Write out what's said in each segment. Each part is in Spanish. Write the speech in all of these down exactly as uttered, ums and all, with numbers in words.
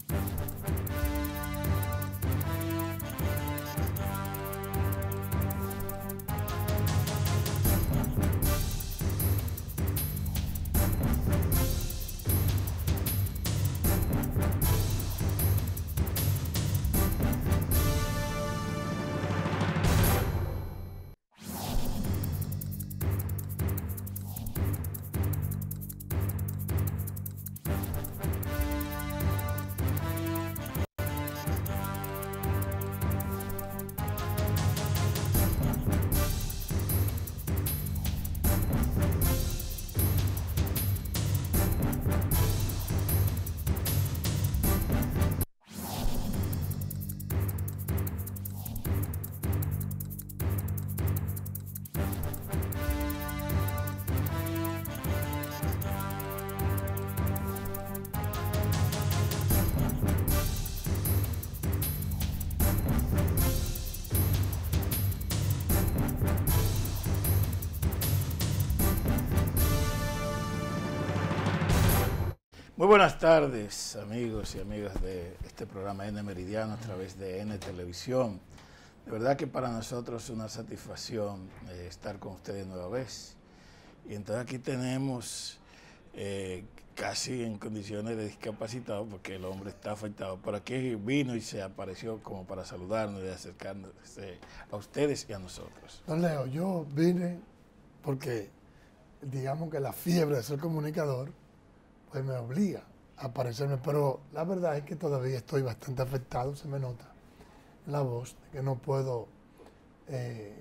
Muy buenas tardes, amigos y amigas de este programa N Meridiano a través de N Televisión. De verdad que para nosotros es una satisfacción eh, estar con ustedes nueva vez. Y entonces aquí tenemos eh, casi en condiciones de discapacitado, porque el hombre está afectado. Por aquí vino y se apareció como para saludarnos y acercarse a ustedes y a nosotros. Don Leo, yo vine porque digamos que la fiebre de ser comunicador pues me obliga a aparecerme, pero la verdad es que todavía estoy bastante afectado, se me nota en la voz, que no puedo eh,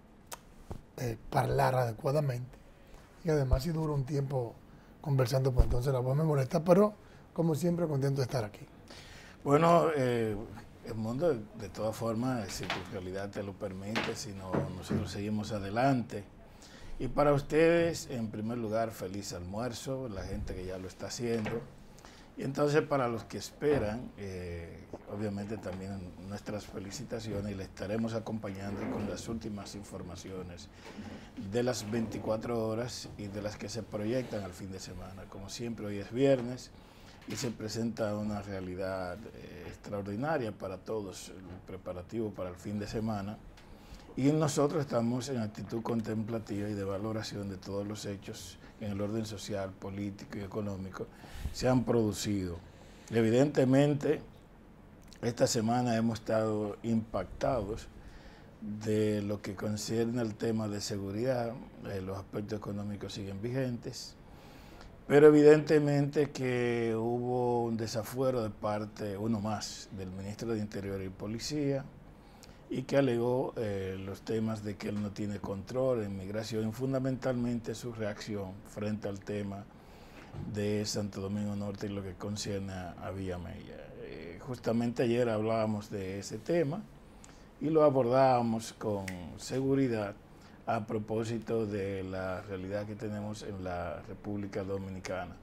eh, hablar adecuadamente, y además si duro un tiempo conversando, pues entonces la voz me molesta, pero como siempre contento de estar aquí. Bueno, eh, el mundo de, de todas formas, si tu realidad te lo permite, si no, nosotros seguimos adelante. Y para ustedes, en primer lugar, feliz almuerzo, la gente que ya lo está haciendo. Y entonces para los que esperan, eh, obviamente también nuestras felicitaciones, y les estaremos acompañando con las últimas informaciones de las veinticuatro horas y de las que se proyectan al fin de semana. Como siempre, hoy es viernes y se presenta una realidad eh, extraordinaria para todos, el preparativo para el fin de semana. Y nosotros estamos en actitud contemplativa y de valoración de todos los hechos en el orden social, político y económico se han producido. Evidentemente, esta semana hemos estado impactados de lo que concierne al tema de seguridad, eh, los aspectos económicos siguen vigentes, pero evidentemente que hubo un desafuero de parte, uno más, del ministro de Interior y Policía, y que alegó eh, los temas de que él no tiene control en migración, y fundamentalmente su reacción frente al tema de Santo Domingo Norte y lo que concierne a, a Villamella. Eh, justamente ayer hablábamos de ese tema y lo abordábamos con seguridad a propósito de la realidad que tenemos en la República Dominicana.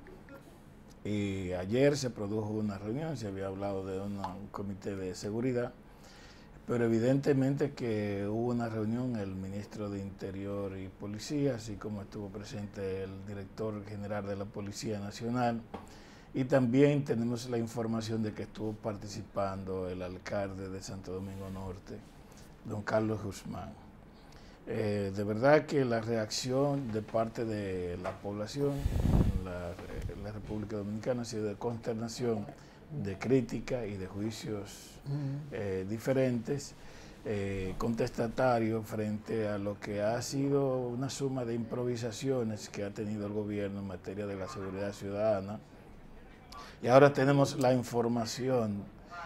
Y ayer se produjo una reunión, se había hablado de una, un comité de seguridad, pero evidentemente que hubo una reunión, el ministro de Interior y Policía, así como estuvo presente el director general de la Policía Nacional, y también tenemos la información de que estuvo participando el alcalde de Santo Domingo Norte, don Carlos Guzmán. Eh, de verdad que la reacción de parte de la población en la, en la República Dominicana ha sido de consternación, de crítica y de juicios eh, diferentes, eh, contestatarios frente a lo que ha sido una suma de improvisaciones que ha tenido el gobierno en materia de la seguridad ciudadana. Y ahora tenemos la información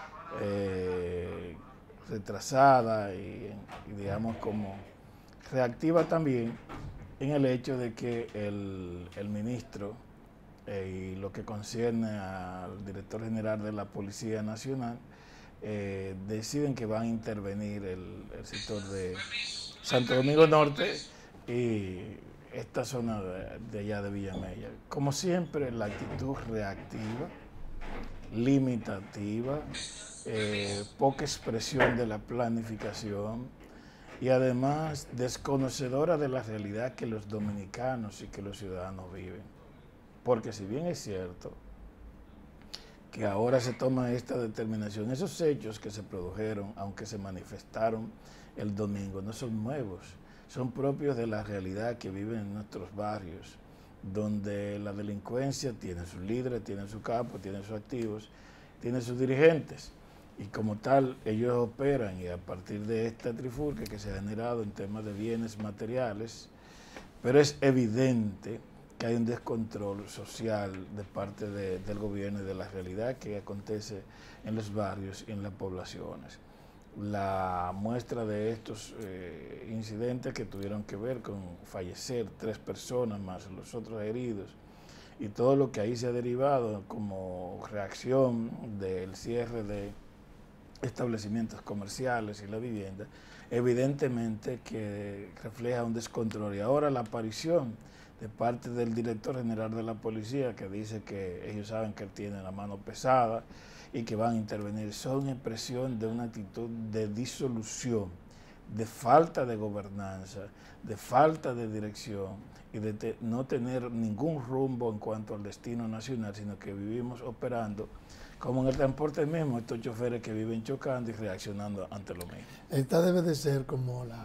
eh, retrasada y, y digamos como reactiva también en el hecho de que el, el ministro Eh, y lo que concierne al director general de la Policía Nacional, eh, deciden que van a intervenir el, el sector de Santo Domingo Norte y esta zona de, de allá de Villamella. Como siempre, la actitud reactiva, limitativa, eh, poca expresión de la planificación y además desconocedora de la realidad que los dominicanos y que los ciudadanos viven. Porque si bien es cierto que ahora se toma esta determinación. Esos hechos que se produjeron, aunque se manifestaron el domingo, no son nuevos, son propios de la realidad que viven en nuestros barrios, donde la delincuencia tiene sus líderes, tiene sus capos, tiene sus activos, tiene sus dirigentes, y como tal ellos operan, y a partir de esta trifulca que se ha generado en temas de bienes materiales, pero es evidente que hay un descontrol social de parte de, del gobierno y de la realidad que acontece en los barrios y en las poblaciones. La muestra de estos eh, incidentes que tuvieron que ver con fallecer tres personas más los otros heridos y todo lo que ahí se ha derivado como reacción del cierre de establecimientos comerciales y la vivienda, evidentemente que refleja un descontrol. Y ahora la aparición de parte del director general de la policía, que dice que ellos saben que él tiene la mano pesada y que van a intervenir, son expresión de una actitud de disolución, de falta de gobernanza, de falta de dirección y de te, no tener ningún rumbo en cuanto al destino nacional, sino que vivimos operando como en el transporte mismo, estos choferes que viven chocando y reaccionando ante lo mismo. Esta debe de ser como la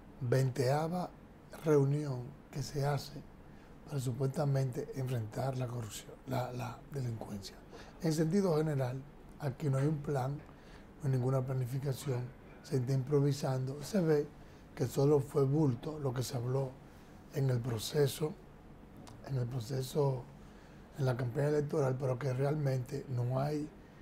veinteava reunión que se hace para supuestamente enfrentar la corrupción, la, la delincuencia. En sentido general, aquí no hay un plan, no hay ninguna planificación, se está improvisando, se ve que solo fue bulto lo que se habló en el proceso, en el proceso, en la campaña electoral, pero que realmente no hay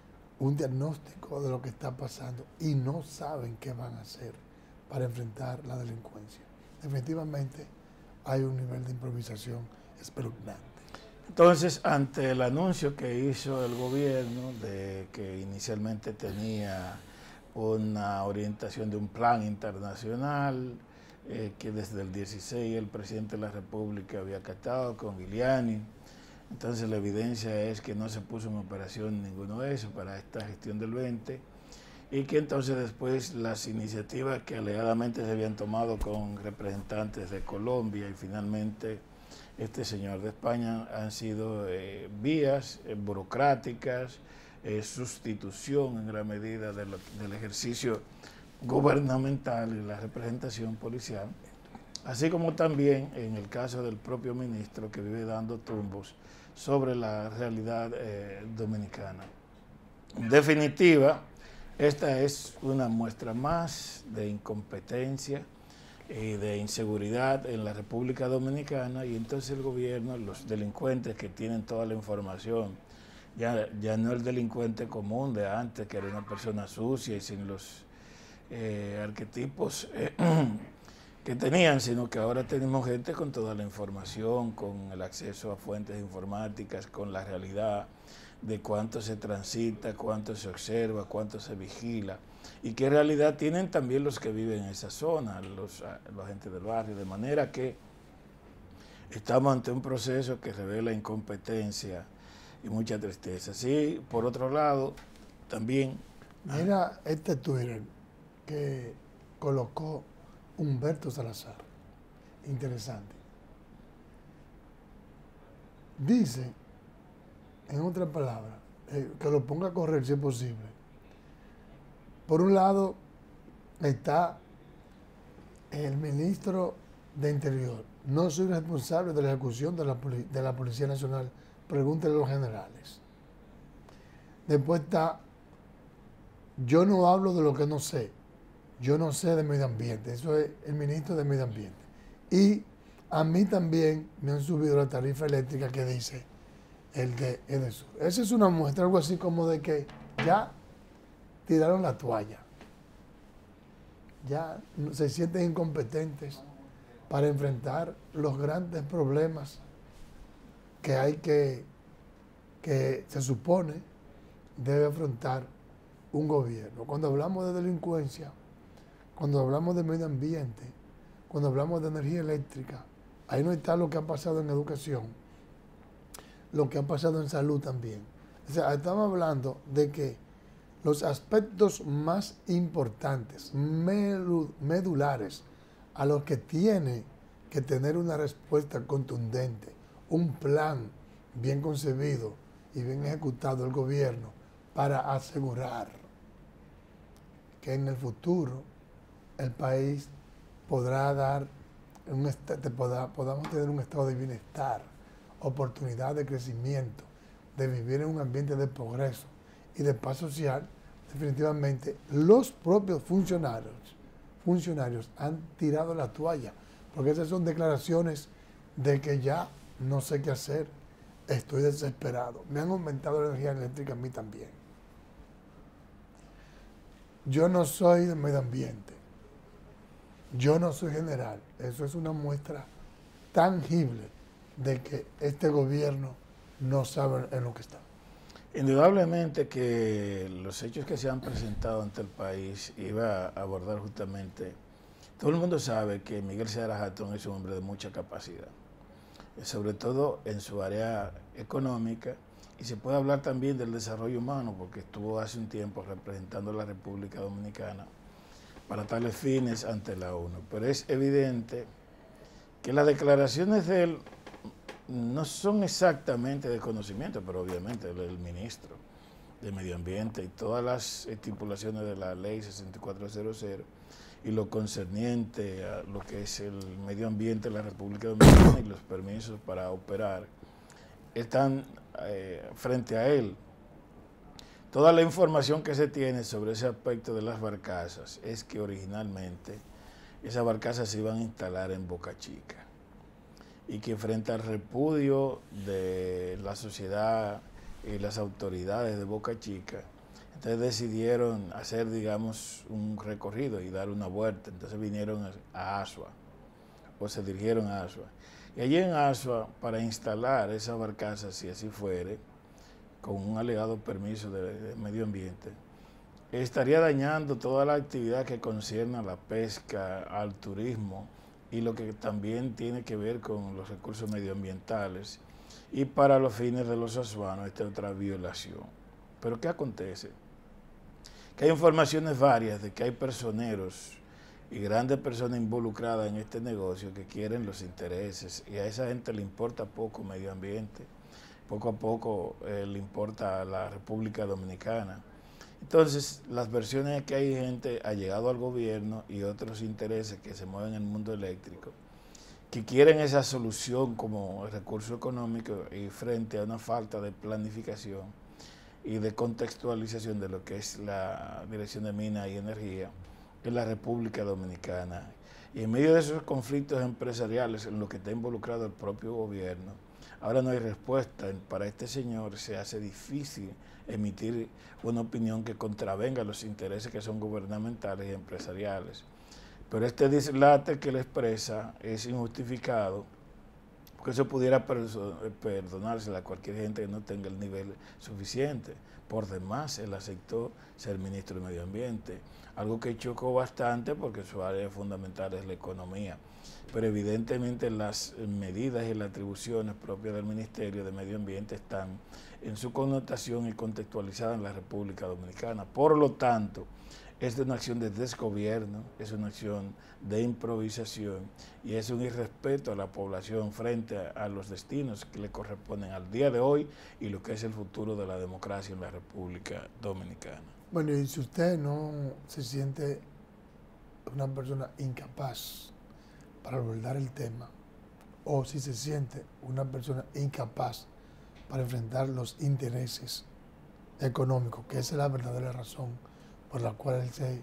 un diagnóstico de lo que está pasando y no saben qué van a hacer para enfrentar la delincuencia. Definitivamente hay un nivel de improvisación espeluznante. Entonces, ante el anuncio que hizo el gobierno de que inicialmente tenía una orientación de un plan internacional, eh, que desde el dieciséis el presidente de la República había acatado con Giuliani, entonces la evidencia es que no se puso en operación ninguno de eso para esta gestión del veinte, y que entonces después las iniciativas que alegadamente se habían tomado con representantes de Colombia y finalmente este señor de España han sido eh, vías eh, burocráticas, eh, sustitución en gran medida de lo, del ejercicio gubernamental y la representación policial, así como también en el caso del propio ministro que vive dando tumbos sobre la realidad eh, dominicana. En definitiva, esta es una muestra más de incompetencia y de inseguridad en la República Dominicana, y entonces el gobierno, los delincuentes que tienen toda la información, ya, ya no el delincuente común de antes, que era una persona sucia y sin los eh, arquetipos eh, que tenían, sino que ahora tenemos gente con toda la información, con el acceso a fuentes informáticas, con la realidad de cuánto se transita, cuánto se observa, cuánto se vigila, y qué realidad tienen también los que viven en esa zona, los, los agentes del barrio, de manera que estamos ante un proceso que revela incompetencia y mucha tristeza. Sí, por otro lado, también... Mira este Twitter que colocó Humberto Salazar, interesante. Dice, en otras palabras, eh, que lo ponga a correr si es posible. Por un lado está el ministro de Interior. No soy responsable de la ejecución de la, de la Policía Nacional. Pregúntele a los generales. Después está, yo no hablo de lo que no sé. Yo no sé de medio ambiente. Eso es el ministro de Medio Ambiente. Y a mí también me han subido la tarifa eléctrica que dice el de Edesur. Esa es una muestra, algo así como de que ya tiraron la toalla. Ya se sienten incompetentes para enfrentar los grandes problemas que hay que, que se supone debe afrontar un gobierno. Cuando hablamos de delincuencia, cuando hablamos de medio ambiente, cuando hablamos de energía eléctrica, ahí no está lo que ha pasado en educación, lo que ha pasado en salud también. O sea, estamos hablando de que los aspectos más importantes, medulares, a los que tiene que tener una respuesta contundente, un plan bien concebido y bien ejecutado el gobierno para asegurar que en el futuro el país podrá dar, un podrá, podamos tener un estado de bienestar, oportunidad de crecimiento, de vivir en un ambiente de progreso y de paz social, definitivamente los propios funcionarios, funcionarios han tirado la toalla, porque esas son declaraciones de que ya no sé qué hacer, estoy desesperado, me han aumentado la energía eléctrica a mí también. Yo no soy del medio ambiente, yo no soy general, eso es una muestra tangible de que este gobierno no sabe en lo que está. Indudablemente que los hechos que se han presentado ante el país iba a abordar justamente, todo el mundo sabe que Miguel Seara Jatón es un hombre de mucha capacidad, sobre todo en su área económica, y se puede hablar también del desarrollo humano, porque estuvo hace un tiempo representando a la República Dominicana para tales fines ante la ONU. Pero es evidente que las declaraciones de él no son exactamente de conocimiento, pero obviamente él es el ministro de Medio Ambiente y todas las estipulaciones de la ley sesenta y cuatro cero cero y lo concerniente a lo que es el medio ambiente de la República Dominicana y los permisos para operar están eh, frente a él. Toda la información que se tiene sobre ese aspecto de las barcazas es que originalmente esas barcazas se iban a instalar en Boca Chica y que frente al repudio de la sociedad y las autoridades de Boca Chica, entonces decidieron hacer, digamos, un recorrido y dar una vuelta. Entonces vinieron a Asua, o se dirigieron a Asua. Y allí en Asua, para instalar esa barcaza, si así fuere, con un alegado permiso de, de medio ambiente, estaría dañando toda la actividad que concierne a la pesca, al turismo, y lo que también tiene que ver con los recursos medioambientales. Y para los fines de los asuanos, esta es otra violación. ¿Pero qué acontece? Que hay informaciones varias de que hay personeros y grandes personas involucradas en este negocio que quieren los intereses, y a esa gente le importa poco medio ambiente, poco a poco eh, le importa a la República Dominicana. Entonces, las versiones que hay gente ha llegado al gobierno y otros intereses que se mueven en el mundo eléctrico, que quieren esa solución como recurso económico y frente a una falta de planificación y de contextualización de lo que es la Dirección de Minas y Energía en la República Dominicana. Y en medio de esos conflictos empresariales en los que está involucrado el propio gobierno, ahora no hay respuesta. Para este señor se hace difícil emitir una opinión que contravenga los intereses que son gubernamentales y empresariales. Pero este dislate que él expresa es injustificado, porque eso pudiera perdonárselo a cualquier gente que no tenga el nivel suficiente. Por demás, él aceptó ser ministro de Medio Ambiente, algo que chocó bastante porque su área fundamental es la economía. Pero evidentemente las medidas y las atribuciones propias del Ministerio de Medio Ambiente están en su connotación y contextualizadas en la República Dominicana. Por lo tanto, es una acción de desgobierno, es una acción de improvisación y es un irrespeto a la población frente a, a los destinos que le corresponden al día de hoy y lo que es el futuro de la democracia en la República Dominicana. Bueno, y si usted no se siente una persona incapaz para abordar el tema, o si se siente una persona incapaz para enfrentar los intereses económicos, que esa es la verdadera razón por la cual él se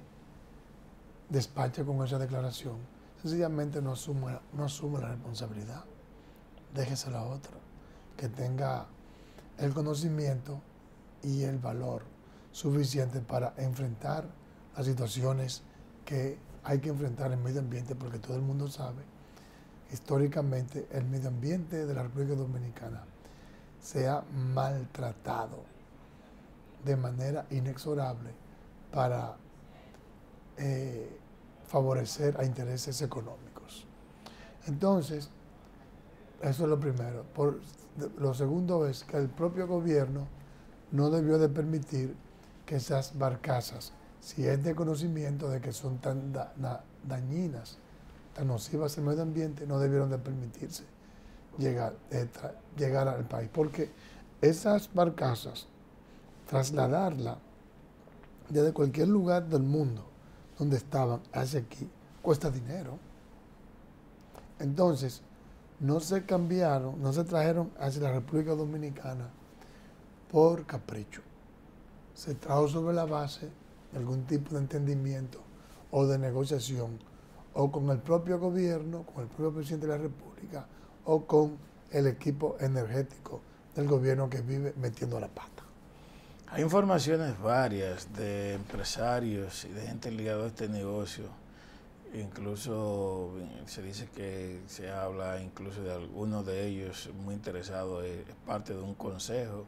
despacha con esa declaración, sencillamente no asume, no asume la responsabilidad, déjesela a otro, que tenga el conocimiento y el valor suficiente para enfrentar las situaciones que hay que enfrentar en el medio ambiente, porque todo el mundo sabe, históricamente, el medio ambiente de la República Dominicana se ha maltratado de manera inexorable para eh, favorecer a intereses económicos. Entonces, eso es lo primero. Por, lo segundo es que el propio gobierno no debió de permitir que esas barcazas, si es de conocimiento de que son tan da, da, dañinas, tan nocivas al medio ambiente, no debieron de permitirse llegar, eh, tra, llegar al país. Porque esas barcazas, trasladarla desde cualquier lugar del mundo donde estaban hacia aquí, cuesta dinero. Entonces, no se cambiaron, no se trajeron hacia la República Dominicana por capricho. Se trajo sobre la base de algún tipo de entendimiento o de negociación, o con el propio gobierno, con el propio presidente de la República, o con el equipo energético del gobierno que vive metiendo la pata. Hay informaciones varias de empresarios y de gente ligada a este negocio. Incluso se dice que se habla incluso de algunos de ellos muy interesados, es parte de un consejo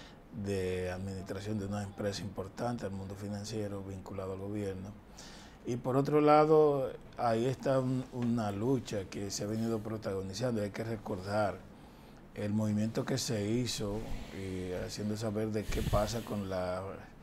de administración de una empresa importante al mundo financiero vinculado al gobierno. Y por otro lado, ahí está un, una lucha que se ha venido protagonizando. Hay que recordar el movimiento que se hizo y haciendo saber de qué pasa con la,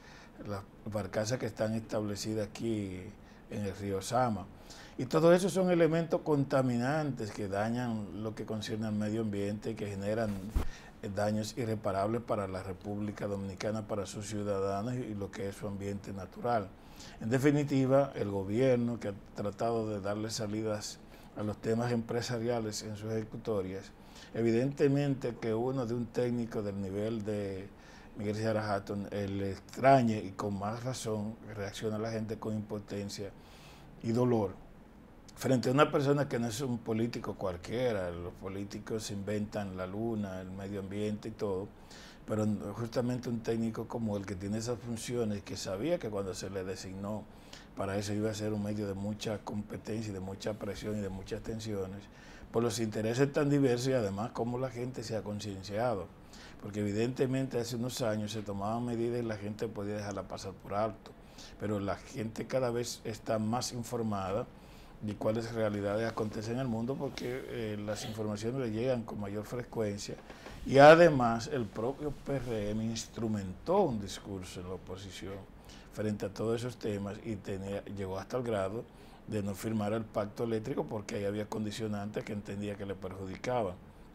las barcazas que están establecidas aquí en el río Sama. Y todo eso son elementos contaminantes que dañan lo que concierne al medio ambiente, que generan daños irreparables para la República Dominicana, para sus ciudadanos y lo que es su ambiente natural. En definitiva, el gobierno, que ha tratado de darle salidas a los temas empresariales en sus ejecutorias, evidentemente que uno de un técnico del nivel de Miguel Seara Hatton eh, le extrañe, y con más razón reacciona la gente con impotencia y dolor frente a una persona que no es un político cualquiera. Los políticos inventan la luna, el medio ambiente y todo, pero justamente un técnico como el que tiene esas funciones, que sabía que cuando se le designó para eso iba a ser un medio de mucha competencia y de mucha presión y de muchas tensiones, por los intereses tan diversos y además cómo la gente se ha concienciado, porque evidentemente hace unos años se tomaban medidas y la gente podía dejarla pasar por alto, pero la gente cada vez está más informada de cuáles realidades acontecen en el mundo, porque eh, las informaciones le llegan con mayor frecuencia, y además el propio P R M instrumentó un discurso en la oposición frente a todos esos temas y tenía, llegó hasta el grado de no firmar el pacto eléctrico porque ahí había condicionantes que entendía que le perjudicaban.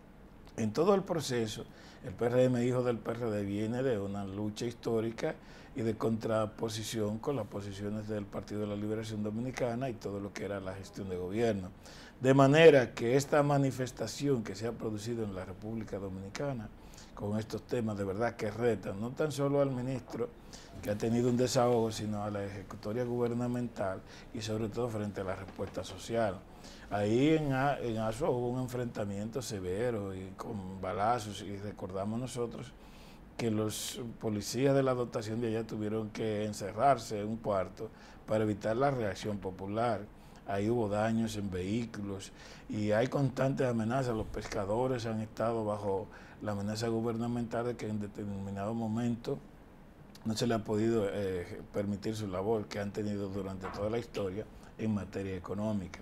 En todo el proceso, el P R M, hijo del P R D, viene de una lucha histórica y de contraposición con las posiciones del Partido de la Liberación Dominicana y todo lo que era la gestión de gobierno. De manera que esta manifestación que se ha producido en la República Dominicana con estos temas de verdad que retan no tan solo al ministro, que ha tenido un desahogo, sino a la ejecutoria gubernamental y sobre todo frente a la respuesta social. Ahí en, en Asua hubo un enfrentamiento severo y con balazos, y recordamos nosotros que los policías de la dotación de allá tuvieron que encerrarse en un cuarto para evitar la reacción popular. Ahí hubo daños en vehículos y hay constantes amenazas. Los pescadores han estado bajo la amenaza gubernamental de que en determinado momento no se le ha podido eh, permitir su labor que han tenido durante toda la historia en materia económica.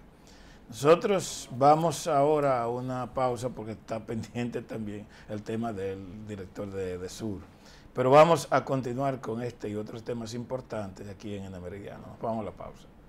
Nosotros vamos ahora a una pausa porque está pendiente también el tema del director de, de Sur. Pero vamos a continuar con este y otros temas importantes aquí en El Meridiano. Vamos a la pausa.